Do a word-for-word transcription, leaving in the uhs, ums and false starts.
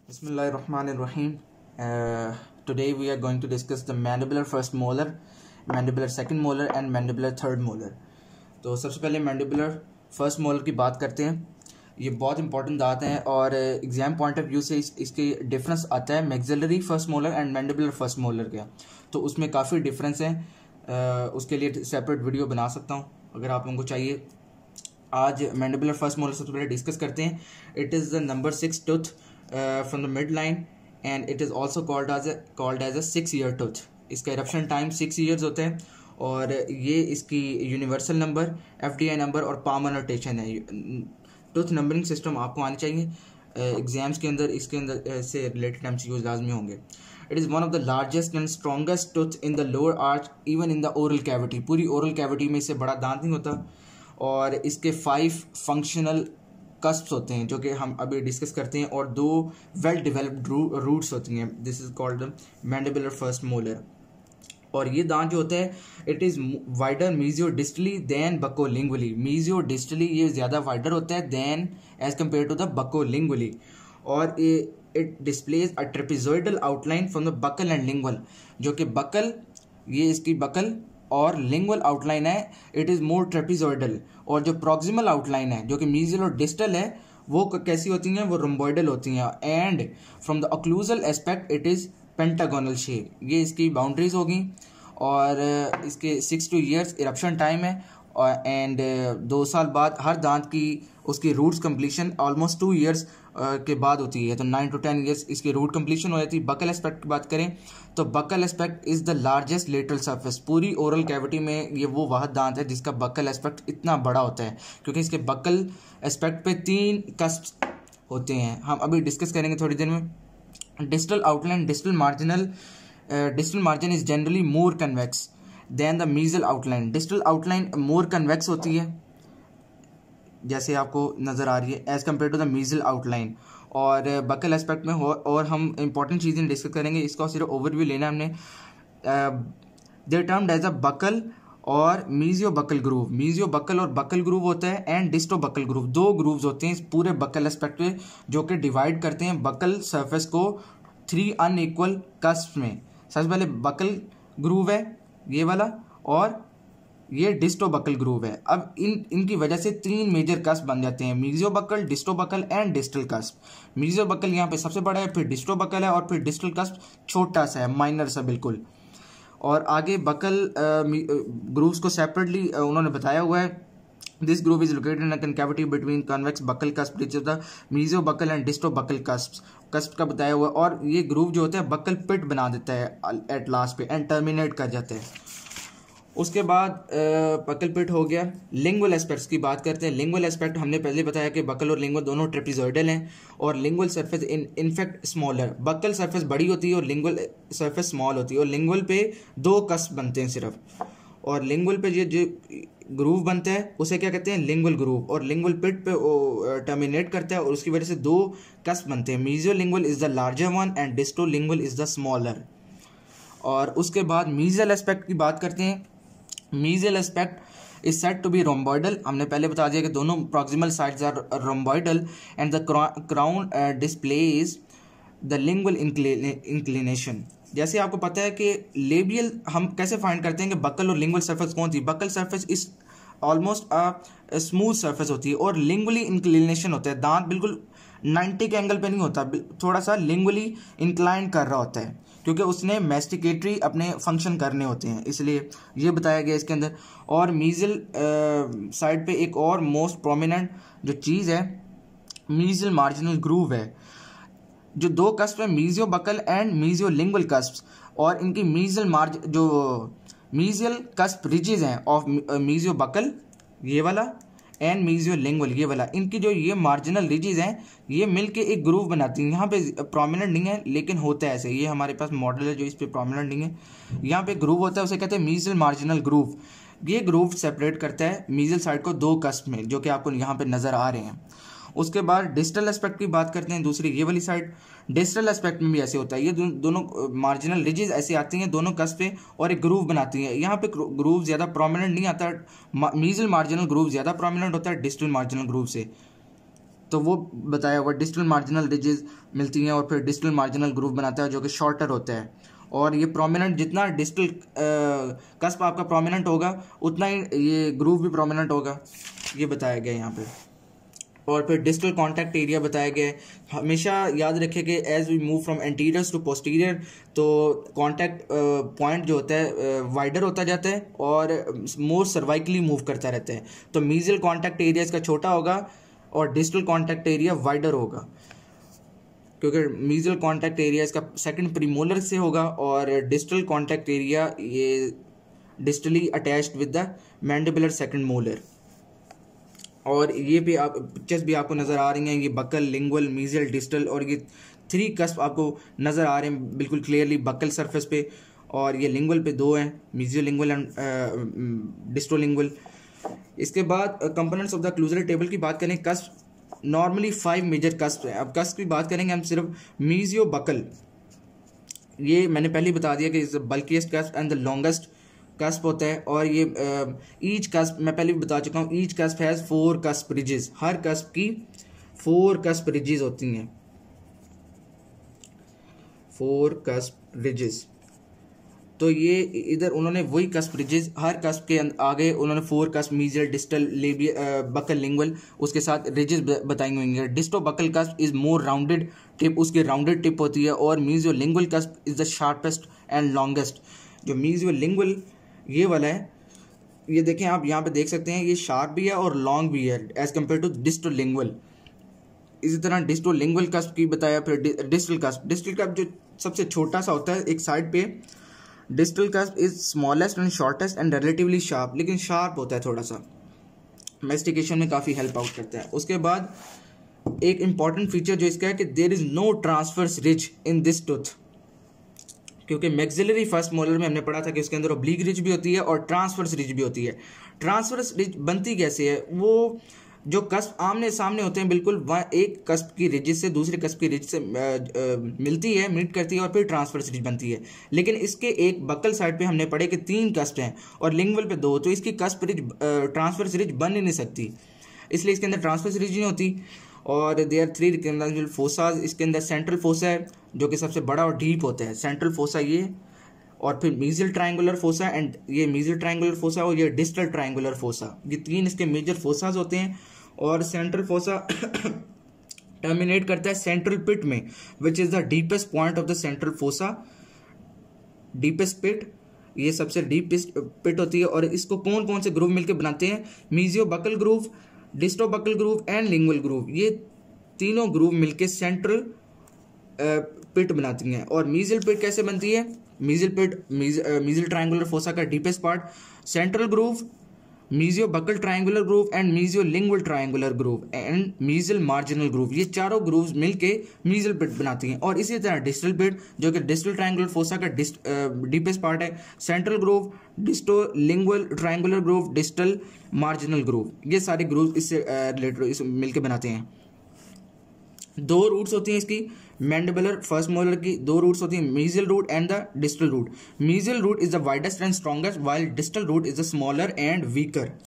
Bismillahirrahmanirrahim. Uh, today we are going to discuss the mandibular first molar, mandibular second molar and mandibular third molar. तो सबसे पहले mandibular first molar की बात करते हैं. ये बहुत इंपॉर्टेंट दांत हैं और एग्जाम पॉइंट ऑफ व्यू से इस, इसके डिफरेंस आता है maxillary first molar and mandibular first molar का. तो उसमें काफ़ी डिफरेंस है. uh, उसके लिए सेपरेट वीडियो बना सकता हूँ अगर आप लोगों को चाहिए. आज मैंडिबुलर फर्स्ट मोलर सबसे पहले डिस्कस करते हैं. It is the number six tooth from the mid line and it is also called as called as a six year tooth. इसका इरप्शन टाइम सिक्स ईयर्स होता है और ये इसकी universal number, F D I number और Palmer notation है. Tooth numbering system आपको आनी चाहिए. एग्जाम्स uh, के अंदर इसके अंदर से रिलेटेड एम सी यूज लाजमी होंगे. It is one of the largest and strongest tooth in the lower arch even in the oral cavity. पूरी ओरल कैविटी में इससे बड़ा दांत नहीं होता और इसके फाइव फंक्शनल कस्प्स होते हैं जो कि हम अभी डिस्कस करते हैं और दो वेल डेवलप्ड रूट्स होती हैं. This is called the mandibular first molar. और ये दांत जो होता है it is wider mesiodistally than buccolingually. Mesiodistally ये ज़्यादा वाइडर होता है than as compare to the buccolingually. और it displays a trapezoidal outline from the buccal and lingual. जो कि बकल, ये इसकी बकल और लिंगुअल आउटलाइन है, इट इज़ मोर ट्रेपेजॉइडल. और जो प्रॉक्सिमल आउटलाइन है जो कि मीजियल और डिस्टल है वो कैसी होती हैं, वो रोम्बॉइडल होती हैं. And from the occlusal aspect it is pentagonal shape. ये इसकी बाउंड्रीज होगी और इसके six to years eruption time है. और एंड दो साल बाद हर दांत की उसकी roots completion almost two years के बाद होती है. तो नाइन टू टेन ईयर्स इसकी रूट कंप्लीशन हो जाती है. बकल एस्पेक्ट की बात करें तो buccal aspect is the largest lateral surface. पूरी ओरल कैविटी में ये वो वाहद दांत है जिसका बकल एस्पेक्ट इतना बड़ा होता है क्योंकि इसके बकल एस्पेक्ट पे तीन कस्प होते हैं. हम अभी डिस्कस करेंगे थोड़ी देर में. Distal outline, distal marginal distal margin is generally more convex than the mesial outline. Distal outline more convex होती है जैसे आपको नज़र आ रही है as compare to the mesial outline. और बकल एस्पेक्ट में हो और हम इंपॉर्टेंट चीज़ें डिस्कस करेंगे. इसका सिर्फ ओवरव्यू लेना हमने. They termed as a buccal और mesio buccal groove. Mesio buccal और बकल ग्रूव होता है एंड डिस्टो बकल ग्रूव. दो ग्रूव्स होते हैं इस पूरे बकल एस्पेक्ट पे जो कि डिवाइड करते हैं बकल सरफेस को थ्री अनइक्वल कस्प में. सबसे पहले बकल ग्रूव है ये वाला और ये डिस्टो बकल ग्रूव है. अब इन इनकी वजह से तीन मेजर कस्प बन जाते हैं, mesio buccal, disto buccal and distal cusp. Mesio buccal यहाँ पे सबसे बड़ा है, फिर डिस्टो बकल है और फिर डिस्टल कस्प छोटा सा है, माइनर सा बिल्कुल. और आगे बकल ग्रूव्स को सेपरेटली उन्होंने बताया हुआ है. This groove is located in a concavity between convex buccal cusp which is the mesio buccal and disto buccal cusp. Cusp का बताया हुआ और ये ग्रूव जो होता है बकल पिट बना देता है एट लास्ट पे एंड टर्मिनेट कर जाता है. उसके बाद बकल पिट हो गया. लिंगुअल एस्पेक्ट्स की बात करते हैं. लिंगुअल एस्पेक्ट हमने पहले बताया कि बकल और लिंगुअल दोनों ट्रेपेजॉइडल हैं और lingual surface in in fact smaller. Buccal surface बड़ी होती है और लिंगुअल सरफेस स्मॉल होती है. और लिंगुअल पे दो कस्प बनते हैं सिर्फ. और लिंगुअल पे जो जो ग्रूव बनता है उसे क्या कहते हैं, लिंगुअल ग्रूव. और लिंगुअल पिट पे टर्मिनेट करता है और उसकी वजह से दो कस्प बनते हैं. Mesio lingual is the larger one and disto lingual is the smaller. और उसके बाद मीजियल एस्पेक्ट की बात करते हैं. Mesial aspect is said to be rhomboidal. हमने पहले बता दिया कि दोनों proximal sides are rhomboidal and the crown displays the lingual inclination. जैसे आपको पता है कि लेबियल हम कैसे फाइंड करते हैं कि बकल और लिंगुअल सरफेस कौन सी. Buccal surface is almost a smooth surface होती है और लिंगुअली इंक्लिनेशन होता है. दांत बिल्कुल नाइन्टी के एंगल पे नहीं होता, थोड़ा सा लिंगुअली इंक्लाइन कर रहा होता है क्योंकि उसने मैस्टिकेटरी अपने फंक्शन करने होते हैं, इसलिए ये बताया गया इसके अंदर. और मीजल साइड पे एक और मोस्ट प्रोमिनेंट जो चीज़ है मीजल मार्जिनल ग्रूव है. जो दो कस्प है mesio buccal and mesio lingual cusp. और इनकी मीजल मार्ज जो मीजियल कस्प रिजेज हैं ऑफ मीजियो बकल ये वाला एंड मीजियो लिंगुअल ये वाला, इनकी जो ये मार्जिनल रिजेज हैं ये मिलके एक ग्रूव बनाती हैं. यहाँ पे प्रोमिनेंट नहीं है लेकिन होता है ऐसे. ये हमारे पास मॉडल है जो इस पे प्रोमिनेंट नहीं है. यहाँ पे ग्रूव होता है उसे कहते हैं मीजियल मार्जिनल ग्रूव. ये ग्रूव सेपरेट करता है मीजियल साइड को दो कस्प में जो कि आपको यहाँ पे नज़र आ रहे हैं. उसके बाद डिस्टल एस्पेक्ट की बात करते हैं, दूसरी ये वाली साइड. डिस्टल एस्पेक्ट में भी ऐसे होता है. ये दो, दोनों मार्जिनल रिजेज ऐसे आती हैं दोनों कस्प पे और एक ग्रूव बनाती हैं. यहाँ पे ग्रूव ज़्यादा प्रोमिनेंट नहीं आता. मीजल मार्जिनल ग्रूव ज़्यादा प्रोमिनेंट होता है डिस्टल मार्जिनल ग्रूव से. तो वो बताया हुआ डिस्टल मार्जिनल रिजेस मिलती हैं और फिर डिस्टल मार्जिनल ग्रूव बनाता है जो कि शॉर्टर होता है, और ये प्रोमिनेंट जितना डिस्टल कस्प आपका प्रोमिनेंट होगा उतना ही ये ग्रूव भी प्रोमिनेंट होगा, ये बताया गया यहाँ पे। और फिर डिस्टल कॉन्टैक्ट एरिया बताया गया है। हमेशा याद रखें कि as we move from anteriors to posterior तो कॉन्टैक्ट पॉइंट जो होता है वाइडर होता जाता है और मोर सर्वाइकली मूव करता रहता है। तो मीजियल कॉन्टैक्ट एरिया इसका छोटा होगा और डिस्टल कॉन्टैक्ट एरिया वाइडर होगा, क्योंकि मीजियल कॉन्टैक्ट एरिया इसका सेकंड प्रीमोलर से होगा और डिस्टल कॉन्टैक्ट एरिया ये distally attached with the mandibular second molar. और ये भी आप पिक्चर्स भी आपको नज़र आ रही हैं, ये बकल, लिंगुअल, मीजियल, डिस्टल, और ये थ्री कस्प आपको नज़र आ रहे हैं बिल्कुल क्लियरली बकल सरफेस पे, और ये लिंगुअल पे दो हैं, mesial lingual and disto lingual. इसके बाद components of the occlusal table की बात करें, cusp normally five major cusp हैं। अब कस्प की बात करेंगे हम सिर्फ मीजियो बकल, ये मैंने पहले ही बता दिया कि is bulkiest cusp and the longest cusp होता है। और ये ईच कस्प मैं पहले भी बता चुका हूँ, each cusp has four cusp ridges, हर कस्प की फोर कस्प रिजेस होती हैं, फोर कस्प रिजेस। तो ये इधर उन्होंने वही कस्प रिजेस, हर कस्प के आगे उन्होंने four cusp mesial, distal, labial, buccal, lingual उसके साथ रिजेस बताई हुई हैं। Disto buccal cusp is more rounded tip, उसकी राउंडेड टिप होती है, और mesio lingual cusp is the sharpest and longest. जो मीजियो लिंगुअल ये वाला है, ये देखें आप यहाँ पे देख सकते हैं, ये शार्प भी है और लॉन्ग भी है as compare to disto lingual. इसी तरह डिस्टो लिंगुअल कस्प की बताया। फिर डिस्टल कस्प, डिस्टल कस्प जो सबसे छोटा सा होता है एक साइड पे, distal cusp is smallest and shortest and relatively sharp, लेकिन शार्प होता है थोड़ा सा, मेस्टिकेशन में काफ़ी हेल्प आउट करता है। उसके बाद एक इंपॉर्टेंट फीचर जो इसका है कि there is no transverse ridge in this tooth, क्योंकि मैक्सिलरी फर्स्ट मोलर में हमने पढ़ा था कि उसके अंदर ऑब्लिक रिज भी होती है और ट्रांसवर्स रिज भी होती है। ट्रांसवर्स रिज बनती कैसे है, वो जो कस्प आमने सामने होते हैं बिल्कुल, वह एक कस्प की रिज से दूसरे कस्प की रिज से आ, आ, मिलती है, मीट करती है और फिर ट्रांसवर्स रिज बनती है। लेकिन इसके एक बकल साइड पे हमने पढ़े कि तीन कस्प हैं और लिंगुअल पे दो, तो इसकी कस्प रिज ट्रांसवर्स रिज बन ही नहीं सकती, इसलिए इसके अंदर ट्रांसवर्स रिज नहीं होती। और they are three recognizable fossas, इसके अंदर सेंट्रल फोसा है जो कि सबसे बड़ा और डीप होता है, सेंट्रल फोसा ये, और फिर मीजियल ट्रायंगुलर फोसा एंड ये मीजियल ट्रायंगुलर फोसा और ये डिस्टल ट्रायंगुलर फोसा, ये तीन इसके मेजर फोसाज होते हैं। और सेंट्रल फोसा टर्मिनेट करता है सेंट्रल पिट में, which is the deepest point of the central fossa, deepest pit, ये सबसे डीपेस्ट पिट होती है। और इसको कौन कौन से ग्रूव मिलकर बनाते हैं, mesio buccal groove, disto buccal groove and lingual groove, ये तीनों ग्रूव मिलके सेंट्रल पिट बनाती हैं। और मीजियल पिट कैसे बनती है, mesial pit mesial triangular fossa का deepest part, central groove, mesio buccal triangular groove and mesio lingual triangular groove and mesial marginal groove, ये चारों ग्रूव्स मिलके मीजियल पिट बनाती हैं। और इसी तरह डिस्टल पिट जो कि डिस्टल ट्रायंगुलर फोसा का डीपेस्ट पार्ट है, central groove, disto lingual triangular groove, distal marginal groove, ये सारे ग्रूव इससे रिलेटेड इस मिलके बनाते हैं। दो रूट्स होती हैं इसकी, मैंडिबुलर फर्स्ट मोलर की दो रूट्स होती हैं, mesial root and the distal root. Mesial root is the widest and strongest, while distal root is the smaller and weaker.